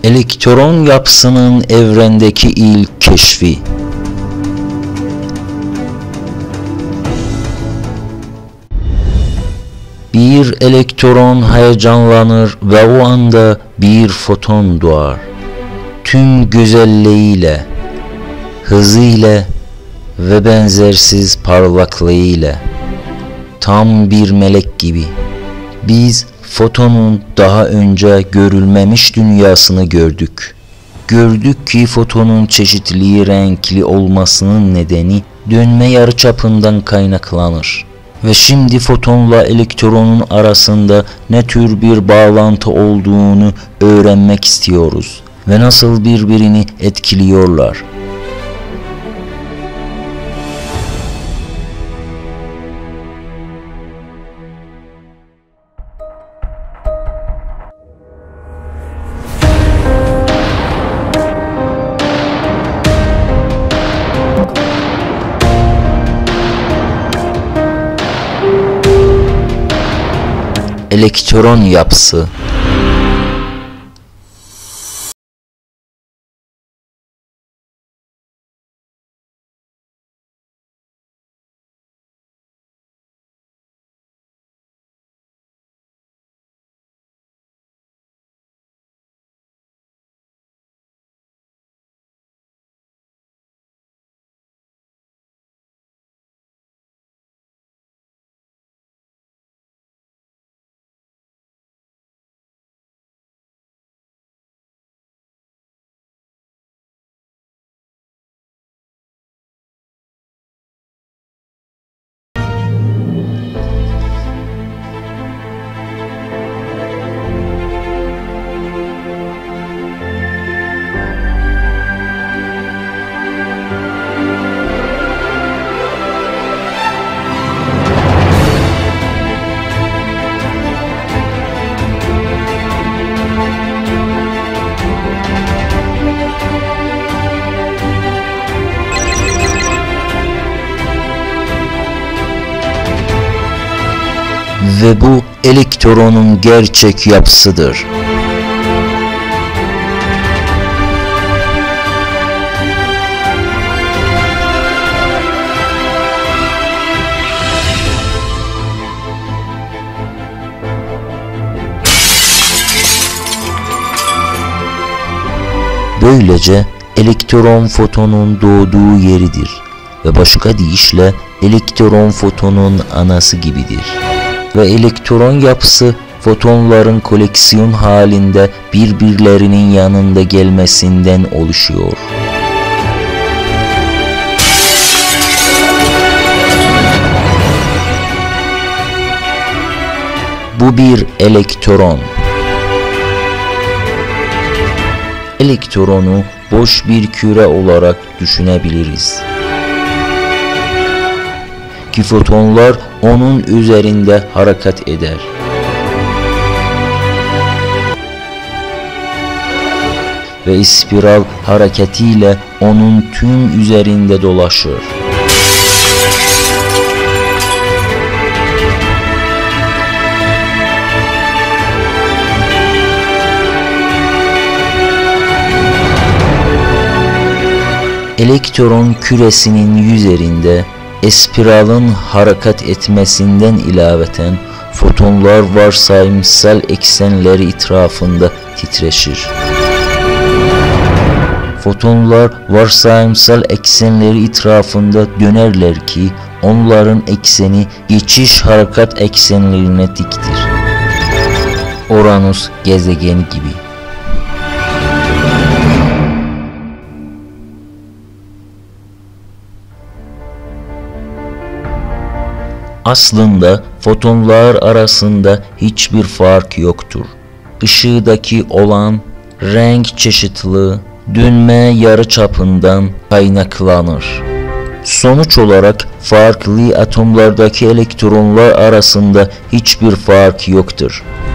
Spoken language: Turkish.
Elektron yapısının evrendeki ilk keşfi. Bir elektron heyecanlanır ve o anda bir foton doğar. Tüm güzelliğiyle, hızıyla ve benzersiz parlaklığıyla. Tam bir melek gibi. Biz fotonun daha önce görülmemiş dünyasını gördük. Gördük ki fotonun çeşitli renkli olmasının nedeni dönme yarıçapından kaynaklanır. Ve şimdi fotonla elektronun arasında ne tür bir bağlantı olduğunu öğrenmek istiyoruz ve nasıl birbirini etkiliyorlar. Elektron yapısı. Ve bu elektronun gerçek yapısıdır. Böylece elektron fotonun doğduğu yeridir ve başka deyişle elektron fotonun anası gibidir. Ve elektron yapısı fotonların koleksiyon halinde birbirlerinin yanında gelmesinden oluşuyor. Bu bir elektron. Elektronu boş bir küre olarak düşünebiliriz. Ki fotonlar onun üzerinde hareket eder. Ve spiral hareketiyle onun tüm üzerinde dolaşır. Elektron küresinin üzerinde spiralın hareket etmesinden ilaveten fotonlar varsayımsal eksenleri etrafında titreşir. Fotonlar varsayımsal eksenleri etrafında dönerler ki onların ekseni geçiş hareket eksenlerine diktir. Uranüs gezegeni gibi. Aslında fotonlar arasında hiçbir fark yoktur. Işıdaki olan renk çeşitliliği dönme yarıçapından kaynaklanır. Sonuç olarak farklı atomlardaki elektronlar arasında hiçbir fark yoktur.